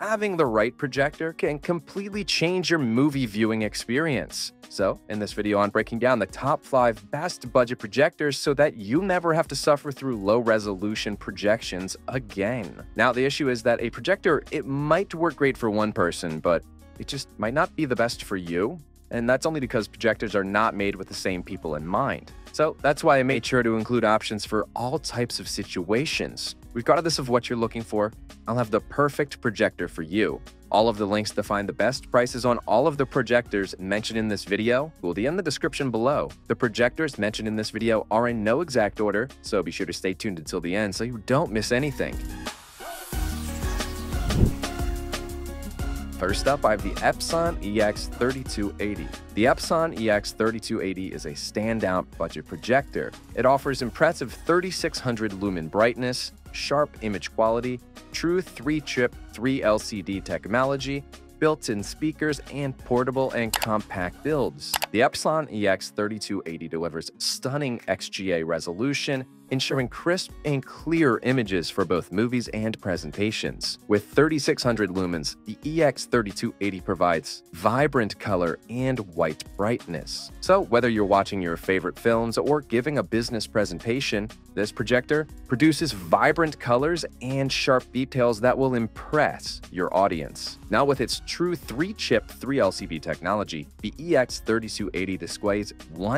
having the right projector can completely change your movie viewing experience. So, in this video, I'm breaking down the top 5 best budget projectors so that you never have to suffer through low-resolution projections again. Now, the issue is that a projector, it might work great for one person, but it just might not be the best for you. And that's only because projectors are not made with the same people in mind. So that's why I made sure to include options for all types of situations. Regardless of what you're looking for, I'll have the perfect projector for you. All of the links to find the best prices on all of the projectors mentioned in this video will be in the description below. The projectors mentioned in this video are in no exact order, so be sure to stay tuned until the end so you don't miss anything. First up, I have the Epson EX3280. The Epson EX3280 is a standout budget projector. It offers impressive 3600 lumen brightness, sharp image quality, true 3-chip 3LCD technology, built-in speakers, and portable and compact builds. The Epson EX3280 delivers stunning XGA resolution, ensuring crisp and clear images for both movies and presentations. With 3600 lumens, the EX3280 provides vibrant color and white brightness. So whether you're watching your favorite films or giving a business presentation, this projector produces vibrant colors and sharp details that will impress your audience. Now, with its true 3-chip 3LCD technology, the EX3280 displays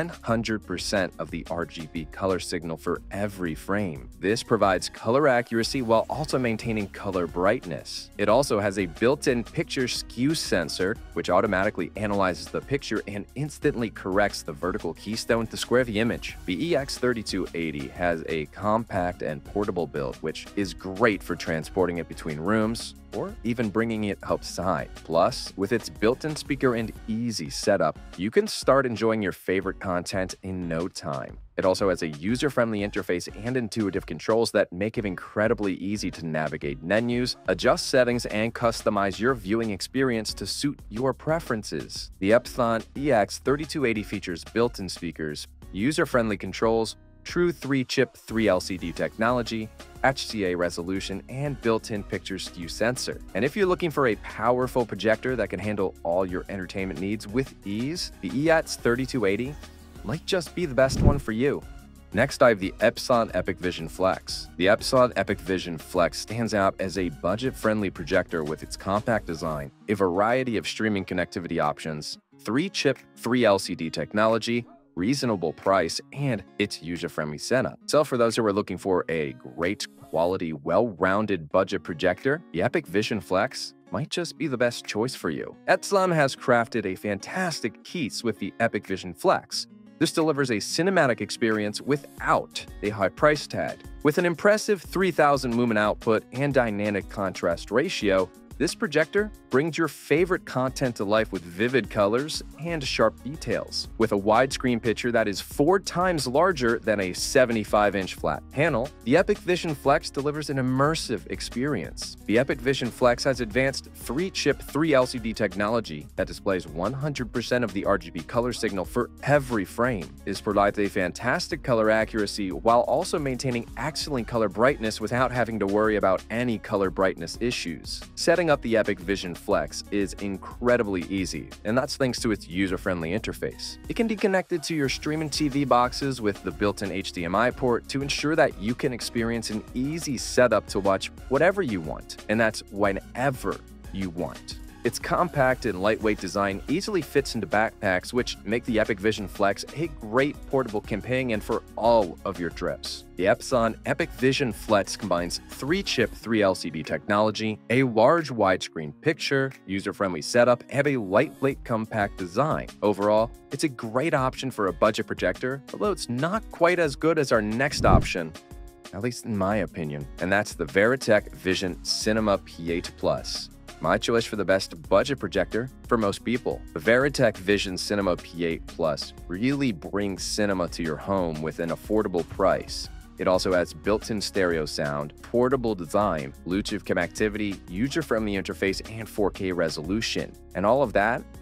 100% of the RGB color signal for every frame. This provides color accuracy while also maintaining color brightness. It also has a built-in picture skew sensor, which automatically analyzes the picture and instantly corrects the vertical keystone to square the image. The EX3280 has a compact and portable build, which is great for transporting it between rooms or even bringing it outside. Plus, with its built-in speaker and easy setup, you can start enjoying your favorite content in no time. It also has a user-friendly interface and intuitive controls that make it incredibly easy to navigate menus, adjust settings, and customize your viewing experience to suit your preferences. The Epson EX3280 features built-in speakers, user-friendly controls, true 3-chip 3LCD technology, HCA resolution, and built-in picture skew sensor. And if you're looking for a powerful projector that can handle all your entertainment needs with ease, the EX3280 might just be the best one for you. Next, I have the Epson Epic Vision Flex. The Epson Epic Vision Flex stands out as a budget-friendly projector with its compact design, a variety of streaming connectivity options, 3-chip 3LCD technology, reasonable price, and its user-friendly setup. So for those who are looking for a great quality, well-rounded budget projector, the Epic Vision Flex might just be the best choice for you. Epson has crafted a fantastic case with the Epic Vision Flex. This delivers a cinematic experience without a high price tag. With an impressive 3000 lumen output and dynamic contrast ratio, this projector brings your favorite content to life with vivid colors and sharp details. With a widescreen picture that is 4 times larger than a 75-inch flat panel, the Epic Vision Flex delivers an immersive experience. The Epic Vision Flex has advanced 3-chip 3LCD technology that displays 100% of the RGB color signal for every frame. This provides a fantastic color accuracy while also maintaining excellent color brightness without having to worry about any color brightness issues. Setting up the Epic Vision Flex is incredibly easy, and that's thanks to its user-friendly interface. It can be connected to your streaming TV boxes with the built-in HDMI port to ensure that you can experience an easy setup to watch whatever you want, and that's whenever you want. Its compact and lightweight design easily fits into backpacks, which make the Epic Vision Flex a great portable companion for all of your trips. The Epson Epic Vision Flex combines 3-chip 3LCD technology, a large widescreen picture, user-friendly setup, and a lightweight compact design. Overall, it's a great option for a budget projector, although it's not quite as good as our next option, at least in my opinion, and that's the Veritech Vision Cinema P8 Plus. My choice for the best budget projector for most people. The Veritech Vision Cinema P8 Plus really brings cinema to your home with an affordable price. It also has built-in stereo sound, portable design, Bluetooth connectivity, user-friendly interface, and 4K resolution. And all of that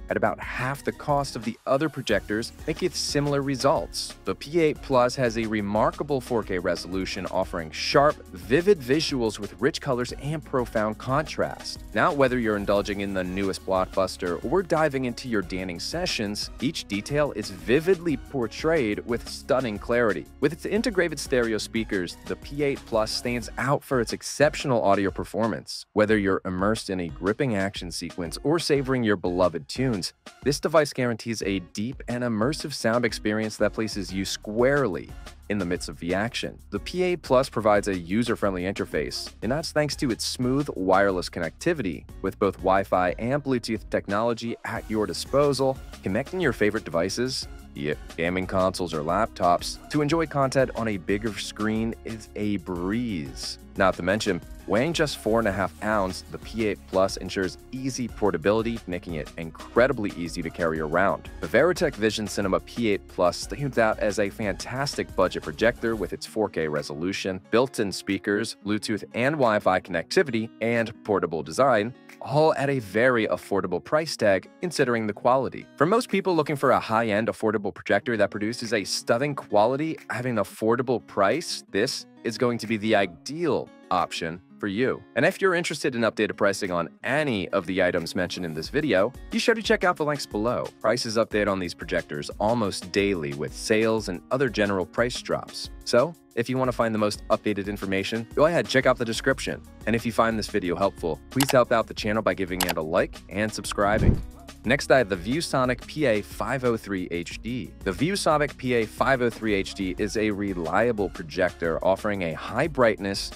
at about half the cost of the other projectors, making it similar results. The P8 Plus has a remarkable 4K resolution, offering sharp, vivid visuals with rich colors and profound contrast. Now, whether you're indulging in the newest blockbuster or diving into your danning sessions, each detail is vividly portrayed with stunning clarity. With its integrated stereo speakers, the P8 Plus stands out for its exceptional audio performance. Whether you're immersed in a gripping action sequence or savoring your beloved tunes, this device guarantees a deep and immersive sound experience that places you squarely in the midst of the action. The P8 Plus provides a user-friendly interface, and that's thanks to its smooth wireless connectivity. With both Wi-Fi and Bluetooth technology at your disposal, connecting your favorite devices, be it gaming consoles or laptops, to enjoy content on a bigger screen is a breeze. Not to mention, weighing just 4.5 pounds, the P8 Plus ensures easy portability, making it incredibly easy to carry around. The Veritech Vision Cinema P8 Plus stands out as a fantastic budget projector with its 4K resolution, built-in speakers, Bluetooth and Wi-Fi connectivity, and portable design, all at a very affordable price tag considering the quality. For most people looking for a high-end affordable projector that produces a stunning quality at an affordable price, this is going to be the ideal option for you. And if you're interested in updated pricing on any of the items mentioned in this video, be sure to check out the links below. Prices update on these projectors almost daily with sales and other general price drops. So, if you want to find the most updated information, go ahead, check out the description. And if you find this video helpful, please help out the channel by giving it a like and subscribing. Next, I have the ViewSonic PA503 HD. The ViewSonic PA503 HD is a reliable projector offering a high brightness,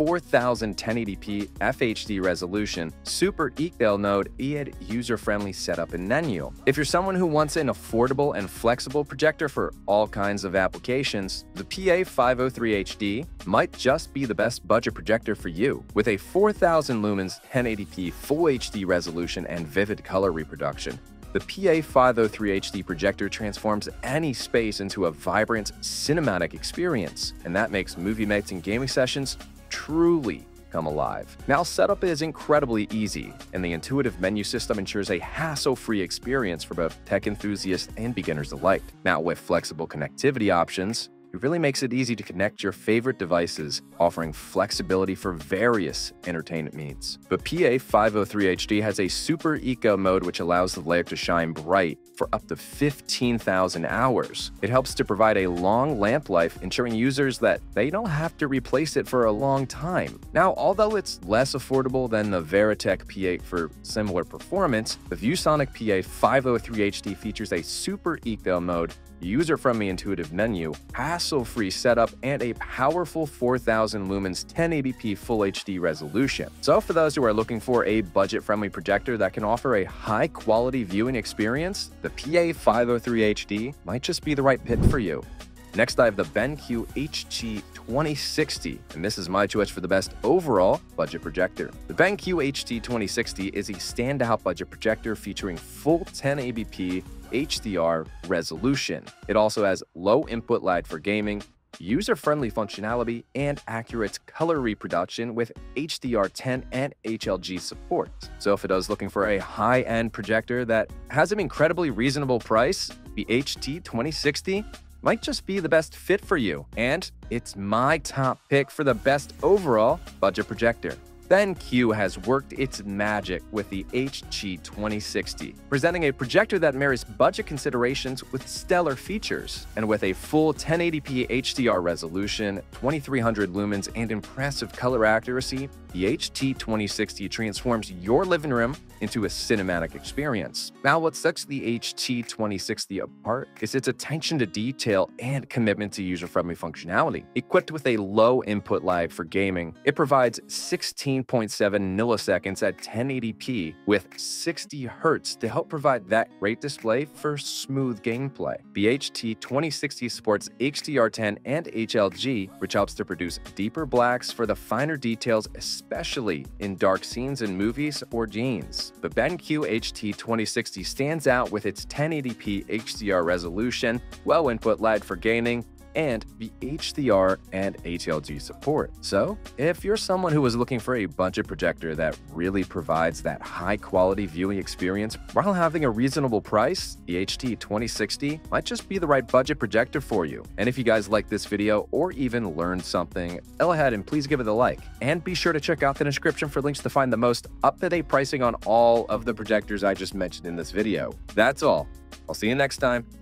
4000 1080p FHD resolution, super eco mode, and user-friendly setup and menu. If you're someone who wants an affordable and flexible projector for all kinds of applications, the PA503 HD might just be the best budget projector for you. With a 4000 lumens 1080p Full HD resolution and vivid color reproduction, the PA503 HD projector transforms any space into a vibrant, cinematic experience, and that makes movie nights and gaming sessions truly come alive. Now, setup is incredibly easy, and the intuitive menu system ensures a hassle-free experience for both tech enthusiasts and beginners alike. Now, with flexible connectivity options, it really makes it easy to connect your favorite devices, offering flexibility for various entertainment needs. But PA503 HD has a super eco mode which allows the lamp to shine bright for up to 15,000 hours. It helps to provide a long lamp life, ensuring users that they don't have to replace it for a long time. Now, although it's less affordable than the Veritech P8 for similar performance, the ViewSonic PA503 HD features a super eco mode, user-friendly intuitive menu, hassle-free setup, and a powerful 4000 lumens 1080p Full HD resolution. So for those who are looking for a budget-friendly projector that can offer a high-quality viewing experience, the PA503 HD might just be the right pick for you. Next, I have the BenQ HT2060, and this is my choice for the best overall budget projector. The BenQ HT2060 is a standout budget projector featuring full 1080p HDR resolution. It also has low input lag for gaming, user-friendly functionality, and accurate color reproduction with HDR10 and HLG support. So for those looking for a high-end projector that has an incredibly reasonable price, the HT2060 might just be the best fit for you, and it's my top pick for the best overall budget projector. BenQ has worked its magic with the HT2060, presenting a projector that marries budget considerations with stellar features. And with a full 1080p HDR resolution, 2300 lumens, and impressive color accuracy, the HT2060 transforms your living room into a cinematic experience. Now, what sets the HT2060 apart is its attention to detail and commitment to user-friendly functionality. Equipped with a low input lag for gaming, it provides 16.7 milliseconds at 1080p with 60 Hz to help provide that great display for smooth gameplay. The HT2060 supports HDR10 and HLG, which helps to produce deeper blacks for the finer details, especially in dark scenes in movies or games. The BenQ HT2060 stands out with its 1080p HDR resolution, low input lag for gaming, and VHDR and ATLG support. So, if you're someone who is looking for a budget projector that really provides that high-quality viewing experience while having a reasonable price, the HT2060 might just be the right budget projector for you. And if you guys like this video or even learned something, go ahead and please give it a like. And be sure to check out the description for links to find the most up-to-date pricing on all of the projectors I just mentioned in this video. That's all. I'll see you next time.